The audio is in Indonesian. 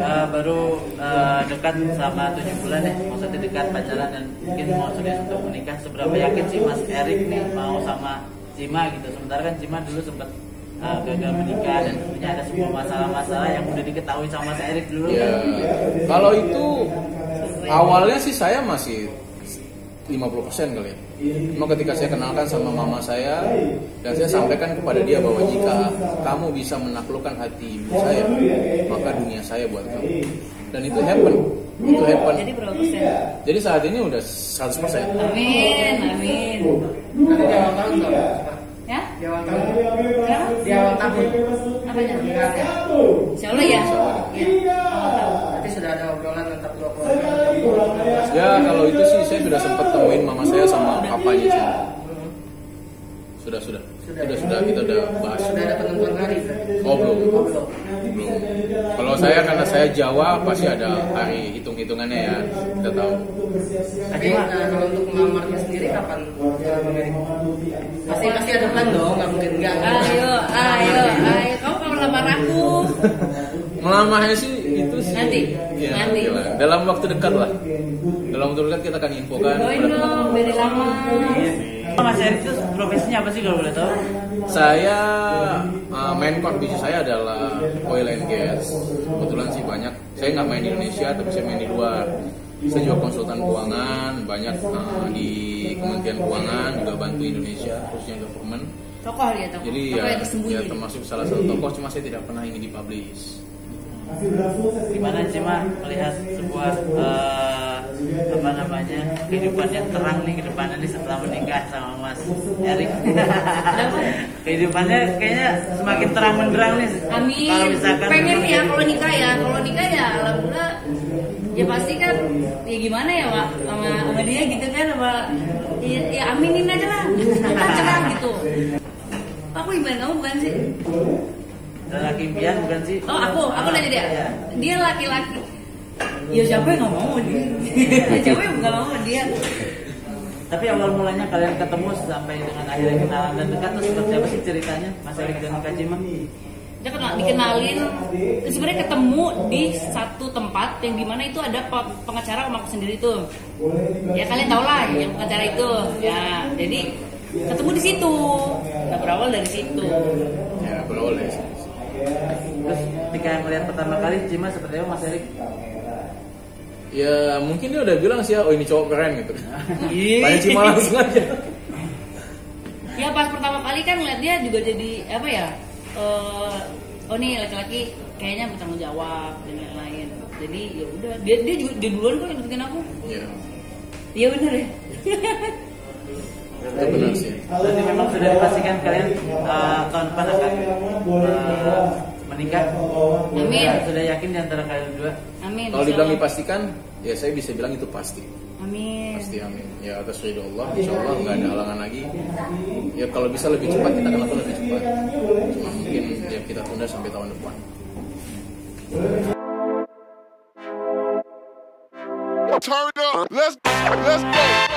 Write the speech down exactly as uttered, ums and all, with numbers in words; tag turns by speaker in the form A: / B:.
A: uh, baru uh, dekat sama tujuh bulan ya, maksudnya dekat pacaran dan mungkin mau serius untuk menikah. Seberapa yakin sih Mas Erik nih mau sama Cima gitu? Sementara kan Cima dulu sempat uh, gagal menikah dan tentunya ada sebuah masalah-masalah yang udah diketahui sama Mas Erik dulu.
B: Ya,
A: kan?
B: Kalau itu awalnya sih saya masih lima puluh persen kali ya. Cuma ketika saya kenalkan sama mama saya dan saya sampaikan kepada dia bahwa jika kamu bisa menaklukkan hati ibu saya, maka dunia saya buat kamu. Dan itu happen. Itu happen.
C: Jadi berapa persen?
B: Jadi saat ini udah seratus persen.
C: Amin, amin.
D: Nanti di awal tahun tuh.
C: Ya?
D: Di awal tahun.
C: Kenapa?
D: Di awal tahun.
C: Apanya?
D: Nikahnya.
C: Insya Allah ya. Ya.
D: Nanti sudah ada obrolan tentang dua keluarga.
B: Ya kalau itu sih saya sudah sempat temuin mama saya sama papanya sih. Sudah sudah.
D: Sudah.
B: Sudah sudah kita udah bahas.
D: Sudah ada penentuan hari.
B: Oh belum.
D: Oh, belum.
B: Belum. Kalau saya karena saya Jawa pasti ada hari hitung-hitungannya ya. Kita tahu.
D: Tapi nah, kalau untuk melamarnya sendiri kapan? Pasti pasti ada plan dong, nggak mungkin nggak.
C: Ayo, ayo, ayo. Kamu mau lamar aku?
B: Melamarnya sih itu sih.
C: Nanti,
B: Ya,
C: nanti.
B: nantilah. Dalam waktu dekat lah. Dalam waktu dekat kita akan infokan.
C: Doain dong, biar lama.
A: Mas Erik itu profesinya apa sih kalau boleh tahu?
B: Saya uh, main core bisnis saya adalah oil and gas. Kebetulan sih banyak. Saya nggak main di Indonesia, tapi saya main di luar. Saya juga konsultan keuangan, banyak uh, di Kementerian Keuangan juga bantu Indonesia, khususnya government.
C: Tokoh dia, tokoh.
B: Jadi
C: Tokoh
B: ya,
C: yang tersembunyi.
B: ya termasuk salah satu tokoh, cuma saya tidak pernah ingin dipublish.
A: Gimana Cima melihat sebuah uh, apa namanya kehidupan yang terang nih ke depannya nih setelah menikah sama Mas Erik? Kehidupannya kayaknya semakin terang benderang nih.
C: Amin.
A: Kalau misalkan
C: Pengen ya kalau nikah ya, kalau nikah ya alhamdulillah. Ya pasti kan, ya gimana ya Pak sama, sama dia gitu kan, sama ya, ya aminin aja lah, kita cerah gitu. Aku gimana, kamu bukan sih?
A: laki impian bukan sih?
C: Oh aku, aku nanya dia,
A: Ya.
C: dia laki-laki. Ya siapa yang nggak mau dia? Siapa yang nggak mau dia?
A: Tapi awal mulanya kalian ketemu sampai dengan akhirnya kenalan dan dekat tuh seperti apa sih ceritanya Mas Erik dan Kak Cima?
C: Dia kenal, dikenalin, sebenarnya ketemu di satu tempat yang dimana itu ada pe- pengacara om aku sendiri tuh. Ya kalian tau lah yang pengacara itu. Ya jadi ketemu di situ. Nah, berawal dari situ.
B: Ya berawal dari situ.
A: Terus ketika melihat pertama kali Cima seperti apa Mas Erik?
B: Ya mungkin dia udah bilang sih ya, oh ini cowok keren gitu.
C: Ih.
B: Tanya Cima langsung aja.
C: Ya pas pertama kali kan ngeliat dia juga jadi apa ya? Uh, oh nih laki-laki kayaknya bertanggung jawab dan lain-lain. Jadi ya udah dia dia juga dia duluan kok yang deketin aku.
B: Iya.
C: Iya bener ya.
B: Itu benar sih.
A: Berarti memang sudah dipastikan kalian uh, tahun depan akan uh, menikah.
C: Amin.
A: Sudah, sudah yakin di antara kalian berdua?
C: Amin.
B: Kalau
C: insya
B: dibilang
C: Allah.
B: dipastikan, ya saya bisa bilang itu pasti.
C: Amin.
B: Pasti amin. Ya atas ridho Allah, insya Allah nggak ada halangan lagi. Ya kalau bisa lebih cepat kita akan lakukan lebih cepat. Cuma mungkin ya kita tunda sampai tahun depan.
E: Turn it up. Let's let's go.